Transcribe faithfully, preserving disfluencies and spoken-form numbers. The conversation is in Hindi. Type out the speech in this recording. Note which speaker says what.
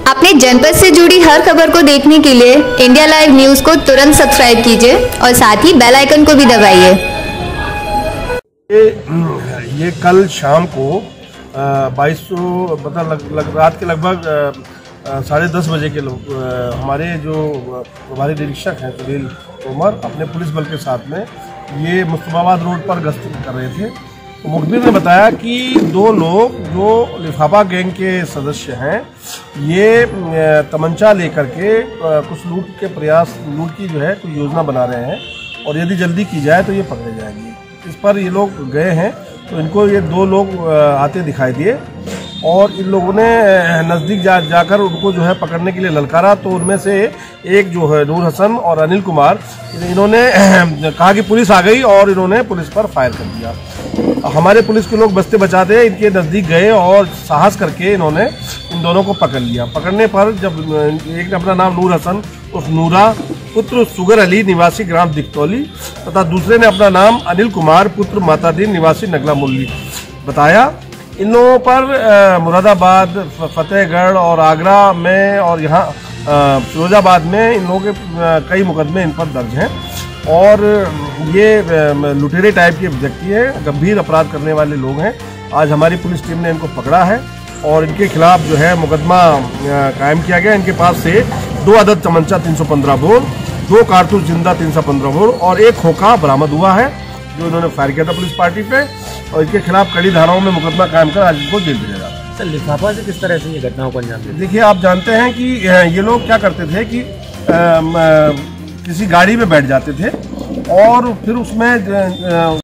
Speaker 1: अपने जनपद से जुड़ी हर खबर को देखने के लिए इंडिया लाइव न्यूज को तुरंत सब्सक्राइब कीजिए और साथ ही बेल आइकन को भी दबाइए।
Speaker 2: ये, ये कल शाम को बाईस सौ मतलब लग, लग, रात के लगभग साढ़े दस बजे के लोग हमारे जो हमारे निरीक्षक हैं सुनील तोमर अपने पुलिस बल के साथ में ये मुस्तफाबाद रोड पर गश्त कर रहे थे। तो मुखबिर ने बताया कि दो लोग जो लिफाफा गैंग के सदस्य हैं ये तमंचा लेकर के कुछ लूट के प्रयास लूट की जो है कोई योजना बना रहे हैं और यदि जल्दी की जाए तो ये पकड़े जाएंगे। इस पर ये लोग गए हैं तो इनको ये दो लोग आते दिखाई दिए और इन लोगों ने नज़दीक जा जाकर उनको जो है पकड़ने के लिए ललकारा। तो उनमें से एक जो है नूर हसन और अनिल कुमार, इन्होंने कहा कि पुलिस आ गई और इन्होंने पुलिस पर फायर कर दिया। हमारे पुलिस के लोग बचते बचाते इनके नज़दीक गए और साहस करके इन्होंने इन दोनों को पकड़ लिया। पकड़ने पर जब एक ने अपना नाम नूर हसन उस नूरा पुत्र सुगर अली निवासी ग्राम दिकतौली तथा दूसरे ने अपना नाम अनिल कुमार पुत्र मातादीन निवासी नगला मुल्ली बताया। इन लोगों पर मुरादाबाद, फतेहगढ़ और आगरा में और यहाँ फिरोजाबाद में इन लोगों के कई मुकदमे इन पर दर्ज हैं और ये लुटेरे टाइप के व्यक्ति हैं, गंभीर अपराध करने वाले लोग हैं। आज हमारी पुलिस टीम ने इनको पकड़ा है और इनके खिलाफ जो है मुकदमा कायम किया गया। इनके पास से दो अदद तमंचा तीन सौ पंद्रह बोर, दो कारतूस जिंदा तीन सौ पंद्रह बोर और एक खोखा बरामद हुआ है जो इन्होंने फायर किया था पुलिस पार्टी पे और इनके खिलाफ कड़ी धाराओं में मुकदमा कायम कर आज इनको जेल भेजा जाता है।
Speaker 3: सर, लिफाफा से किस तरह से ये घटनाओं को अंजाम देते?
Speaker 2: देखिए, आप जानते हैं कि ये लोग क्या करते थे कि आ, आ, किसी गाड़ी में बैठ जाते थे और फिर उसमें